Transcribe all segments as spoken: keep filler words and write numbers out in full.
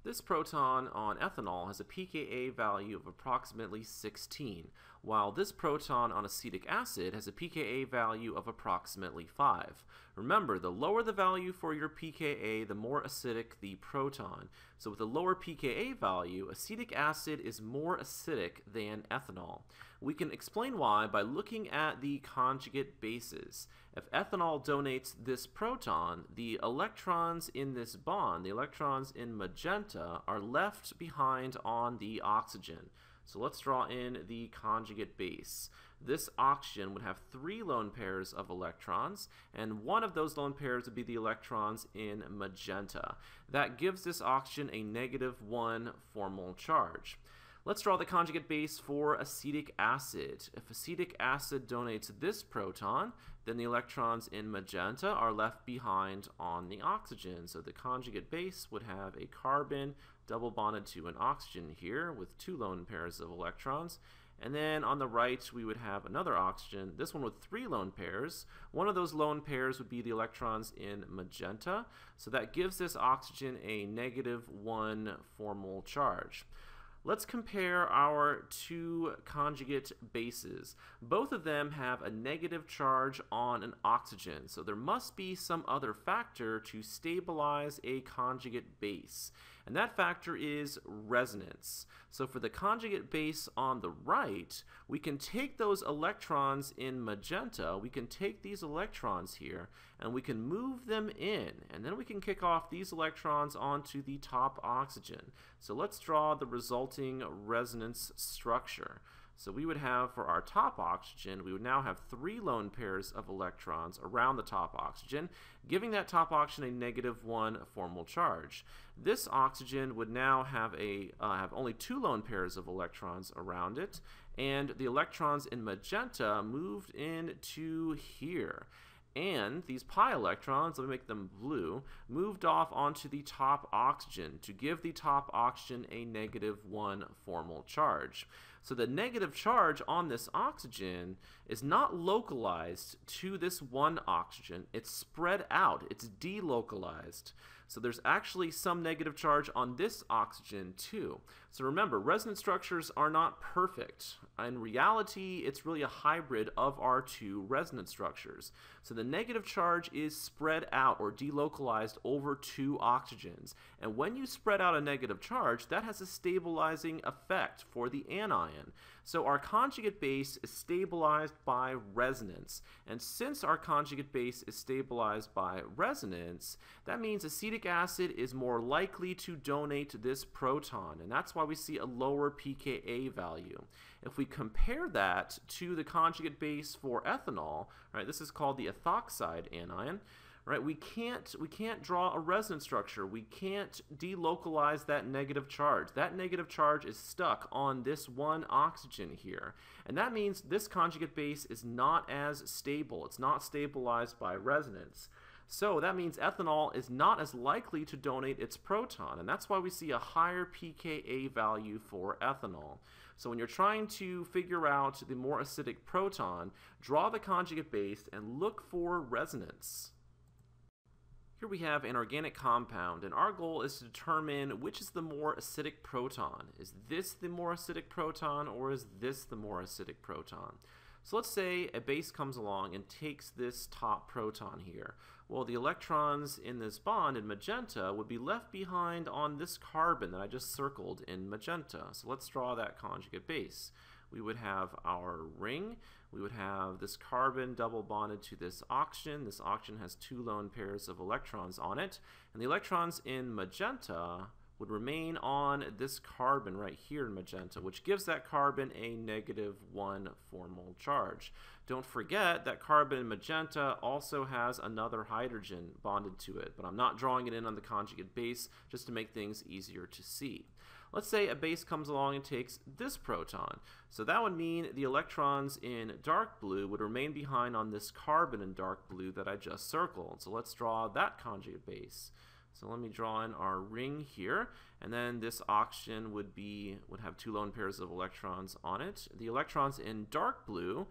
This proton on ethanol has a pKa value of approximately sixteen, while this proton on acetic acid has a pKa value of approximately five. Remember, the lower the value for your pKa, the more acidic the proton. So with a lower pKa value, acetic acid is more acidic than ethanol. We can explain why by looking at the conjugate bases. If ethanol donates this proton, the electrons in this bond, the electrons in magenta, are left behind on the oxygen. So let's draw in the conjugate base. This oxygen would have three lone pairs of electrons, and one of those lone pairs would be the electrons in magenta. That gives this oxygen a negative one formal charge. Let's draw the conjugate base for acetic acid. If acetic acid donates this proton, then the electrons in magenta are left behind on the oxygen. So the conjugate base would have a carbon double bonded to an oxygen here with two lone pairs of electrons. And then on the right, we would have another oxygen, this one with three lone pairs. One of those lone pairs would be the electrons in magenta. So that gives this oxygen a negative one formal charge. Let's compare our two conjugate bases. Both of them have a negative charge on an oxygen, so there must be some other factor to stabilize a conjugate base. And that factor is resonance. So for the conjugate base on the right, we can take those electrons in magenta, we can take these electrons here, and we can move them in, and then we can kick off these electrons onto the top oxygen. So let's draw the resulting resonance structure. So we would have, for our top oxygen, we would now have three lone pairs of electrons around the top oxygen, giving that top oxygen a negative one formal charge. This oxygen would now have, a, uh, have only two lone pairs of electrons around it, and the electrons in magenta moved into here. And these pi electrons, let me make them blue, moved off onto the top oxygen to give the top oxygen a negative one formal charge. So the negative charge on this oxygen is not localized to this one oxygen. It's spread out. It's delocalized. So there's actually some negative charge on this oxygen too. So remember, resonance structures are not perfect. In reality, it's really a hybrid of our two resonance structures. So the negative charge is spread out or delocalized over two oxygens. And when you spread out a negative charge, that has a stabilizing effect for the anion. So our conjugate base is stabilized by resonance. And since our conjugate base is stabilized by resonance, that means acetic acid is more likely to donate this proton. And that's why we see a lower pKa value. If we compare that to the conjugate base for ethanol, right, this is called the ethoxide anion, right, we can't, we can't draw a resonance structure. We can't delocalize that negative charge. That negative charge is stuck on this one oxygen here. And that means this conjugate base is not as stable. It's not stabilized by resonance. So that means ethanol is not as likely to donate its proton, and that's why we see a higher pKa value for ethanol. So when you're trying to figure out the more acidic proton, draw the conjugate base and look for resonance. Here we have an organic compound, and our goal is to determine which is the more acidic proton. Is this the more acidic proton, or is this the more acidic proton? So let's say a base comes along and takes this top proton here. Well, the electrons in this bond in magenta would be left behind on this carbon that I just circled in magenta. So let's draw that conjugate base. We would have our ring, we would have this carbon double bonded to this oxygen. This oxygen has two lone pairs of electrons on it, and the electrons in magenta would remain on this carbon right here in magenta, which gives that carbon a negative one formal charge. Don't forget that carbon in magenta also has another hydrogen bonded to it, but I'm not drawing it in on the conjugate base just to make things easier to see. Let's say a base comes along and takes this proton. So that would mean the electrons in dark blue would remain behind on this carbon in dark blue that I just circled. So let's draw that conjugate base. So let me draw in our ring here, and then this oxygen would be would have two lone pairs of electrons on it. The electrons in dark blue,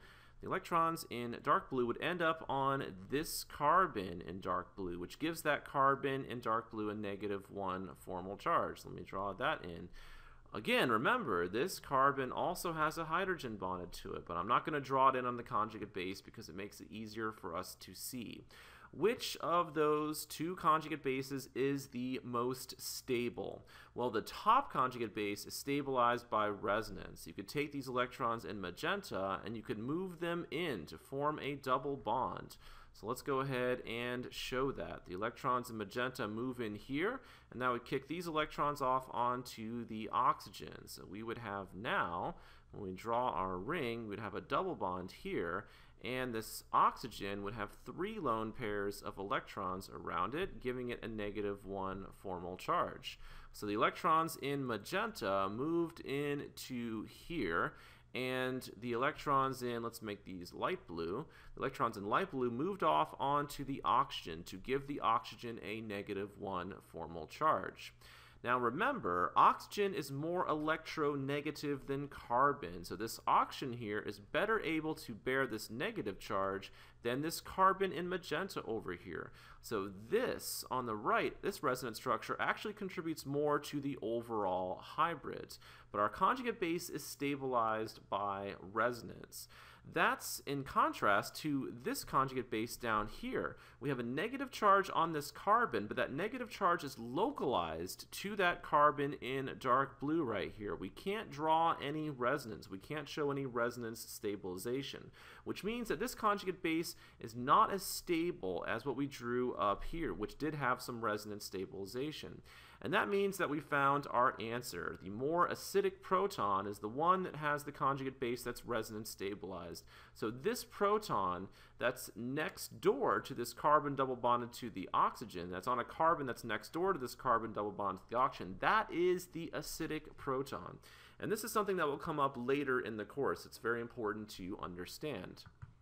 the electrons in dark blue would end up on this carbon in dark blue, which gives that carbon in dark blue a negative one formal charge. Let me draw that in. Again, remember, this carbon also has a hydrogen bonded to it, but I'm not going to draw it in on the conjugate base because it makes it easier for us to see. Which of those two conjugate bases is the most stable? Well, the top conjugate base is stabilized by resonance. You could take these electrons in magenta and you could move them in to form a double bond. So let's go ahead and show that. The electrons in magenta move in here, and that would kick these electrons off onto the oxygen. So we would have now, when we draw our ring, we'd have a double bond here, and this oxygen would have three lone pairs of electrons around it, giving it a negative one formal charge. So the electrons in magenta moved into here, and the electrons in, let's make these light blue, the electrons in light blue moved off onto the oxygen to give the oxygen a negative one formal charge. Now remember, oxygen is more electronegative than carbon, so this oxygen here is better able to bear this negative charge than this carbon in magenta over here. So this, on the right, this resonance structure actually contributes more to the overall hybrid, but our conjugate base is stabilized by resonance. That's in contrast to this conjugate base down here. We have a negative charge on this carbon, but that negative charge is localized to that carbon in dark blue right here. We can't draw any resonance. We can't show any resonance stabilization, which means that this conjugate base is not as stable as what we drew up here, which did have some resonance stabilization. And that means that we found our answer. The more acidic proton is the one that has the conjugate base that's resonance stabilized. So this proton that's next door to this carbon double bonded to the oxygen, that's on a carbon that's next door to this carbon double bonded to the oxygen, that is the acidic proton. And this is something that will come up later in the course. It's very important to understand.